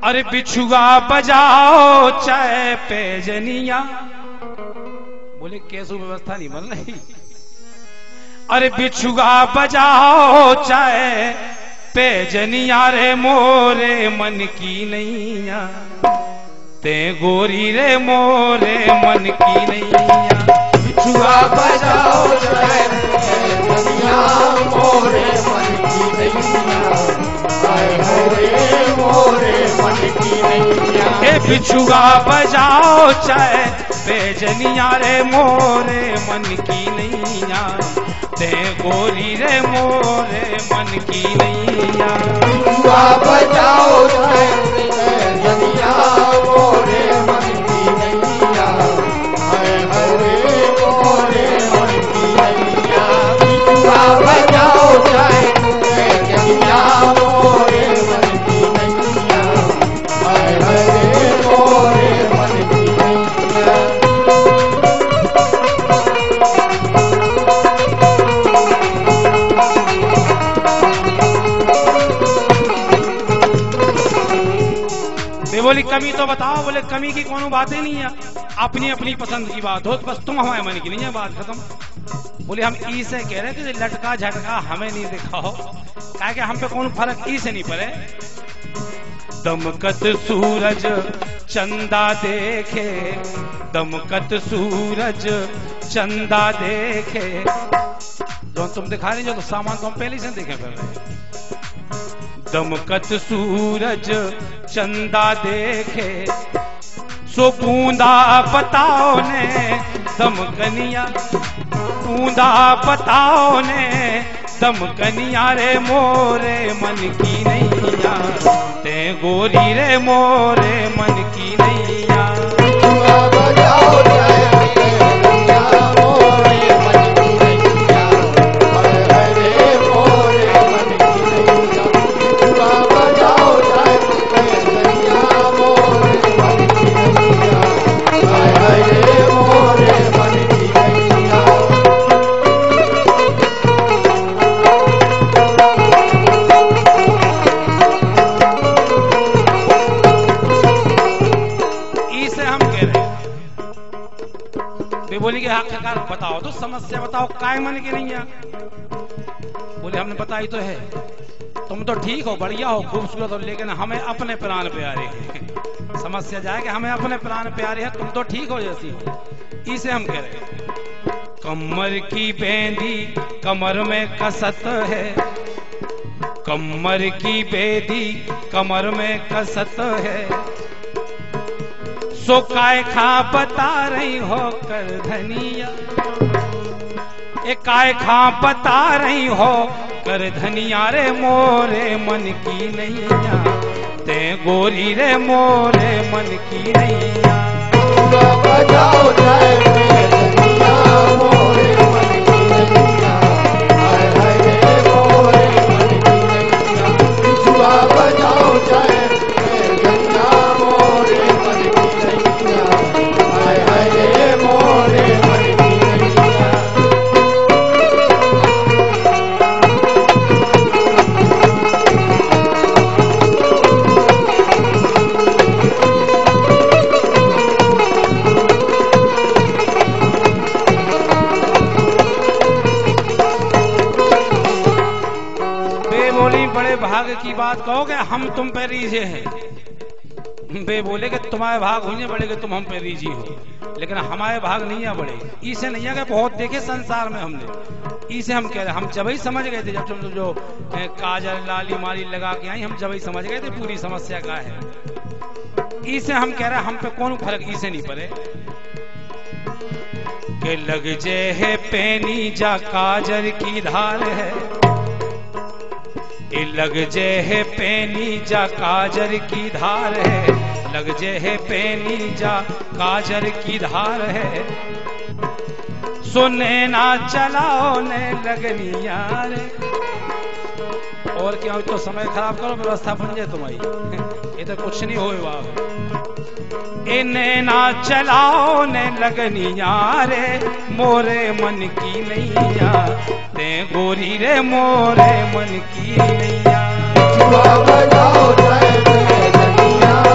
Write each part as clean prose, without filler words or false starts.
अरे बिछुआ बजाओ चाय पे जनिया। बोले कैसो व्यवस्था नहीं बन रही। अरे बिछुआ बजाओ चाय पे जनिया रे मोरे मन की नैया, ते गोरी रे मोरे मन की नैया। बिछुआ बजाओ चाय पे जनिया मोरे मन की नैया, मोरे मन की नैया। ए बिछुआ बजाओ चाय पे जनिया रे मोरे मन की नैया, ते गोरी रे मोरे मन की नैया। बिछुआ बजाओ चाय पे जनिया मोरे मन की नैया, हरे मोरे मन की नैया। बिछुआ बजाओ चाय पे जनिया मोरे मन की नैया, हरे मोरे मन की नैया। बोली कमी तो बताओ। बोले कमी की कोनो बातें नहीं है, अपनी अपनी पसंद की बात हो, बस तुम हमारे मन की नहीं है, बात खत्म। बोले हम ई से कह रहे थे लटका झटका हमें नहीं दिखाओ, क्या कि हम पे कौन फर्क ई से नहीं पड़े। दमकत सूरज चंदा देखे, दमकत सूरज चंदा देखे। जो तुम दिखा रहे हो तो सामान तो हम पहले से देखे कर रहे हैं। दमकत सूरज चंदा देखे, सो बूंदा बताओ ने दमकनिया, बूंदा बताओ ने दमकनिया रे मोरे मन की नैया, ते गोरी रे मोरे मन की नैया। बजाओ चाय पे जनिया मोरे मन की नैया, हरे मोरे मन की नैया। बिछुआ बजाओ चाय पे जनिया मोरे मन की नैया, हरे मोरे मन की नैया। ई से हम कह रहे हैं। वे बोली कि आखिरकार बताओ तो समस्या बताओ, काय मन की नहीं है। बोले हमने बताई तो है, तुम तो ठीक हो, बढ़िया हो, खूबसूरत हो, लेकिन हमें अपने प्राण प्यारे हैं। समस्या जाए कि हमें अपने प्राण प्यारे हैं, तुम तो ठीक हो जैसी हो। इसे हम कह रहे हैं। कमर की बेंदी कमर में कसत है, कमर की बेदी कमर में कसत है। सो काय खा बता रही हो कर धनिया, एक काय खा बता रही हो कर धनिया रे मोरे मन की नैया, ते गोरी रे मोरे मन की नैया। बजाओ चाय पे जनिया मोरे मन की नैया, हरे मोरे मन की नैया। बिछुआ बजाओ चाय पे जनिया मोरे मन की नैया, हरे मोरे मन की नैया। बड़े भाग की बात कहोगे हम तुम पे रीझे हैं। बे बोले कि तुम्हारे भाग हुई बड़े कि तुम हम पे रीझी हो, लेकिन हमारे भाग नहीं है बड़े। इसे नहीं है कि बहुत देखे संसार में हमने। इसे हम कह रहे, हम जब ही समझ गए थे, जब तुम जो काजल लाली माली लगा के आई, हम जब ही समझ गए थे पूरी समस्या क्या है। इसे हम कह रहे हम पे कौन फर्क इसे नहीं पड़े। के लग जे है पैनी जा काजर की धार है, ए लग जे है पैनी जा काजर की धार है, लग जे है पैनी जा काजर की धार है। सुने ना चलाओ ने लगनी यार, और क्या तो समय खराब करो, व्यवस्था बन जाए तुम्हारी। ये तो कुछ नहीं होए बाप। इन्हें ना चलाओ ने लगनी यारे, मोरे मन की नैया, ते गोरी रे मोरे मन की नैया। बजाओ चाय पे जनिया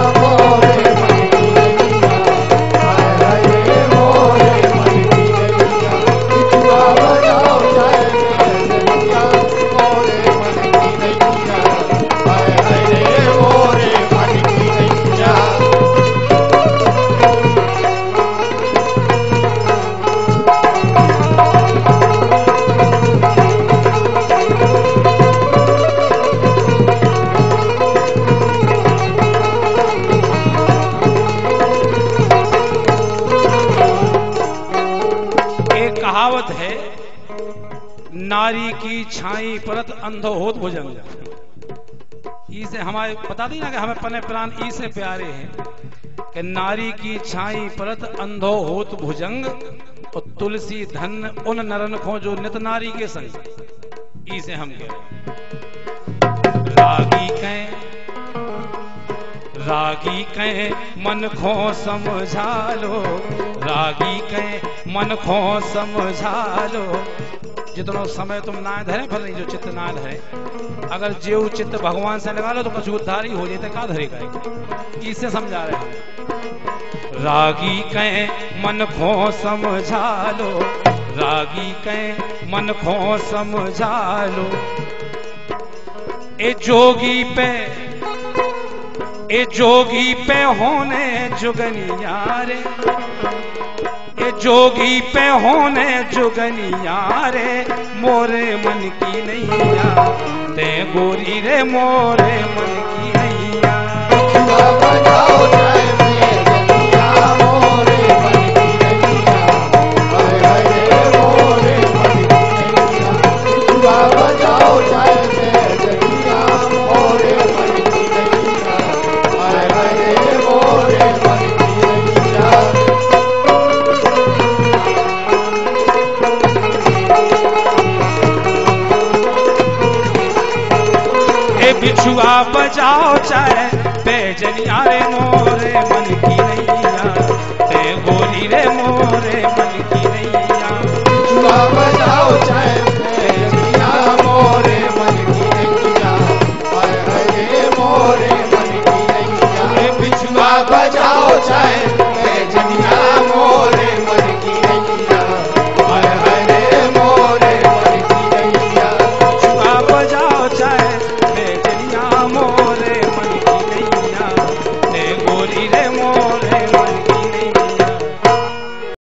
नारी की छाई परत अंधो होत भुजंग। ई से हमारे बता दी ना कि हमें पने प्राण ई से प्यारे हैं कि नारी की छाई परत अंधो होत भुजंग और तुलसी धन उन नरन को जो नित नारी के संग। ई से हम कह रागी कह मन खो समझा लो, रागी कह मन खो समझा लो। जितना समय तुम ना धरे फल नहीं जो चित्त ना धरे, अगर जीव चित्त भगवान से लगा लो तो कुछ उद्धार ही हो जाते, का धरेगा। इससे समझा रहे हैं रागी कह मन खो समझा लो, रागी कह मन खो समझा लो। ए जोगी पे होने जुगनिया रे, ए जोगी पे होने जुगनिया रे, मोरे मन की नैया ते गोरी रे मोरे मन की नैया। बजाओ जय जनिया मोरे मन की नैया, हाय हाय रे मोरे मन की नैया। बजाओ जय जनिया मोरे मन की नैया, हाय हाय रे मोरे मन की नैया। बिछुआ बजाओ चाहे बेजनिया रे मोरे मन की नैया, ते गोरी रे मोरे मन की नैया। बिछुआ बजाओ चाहे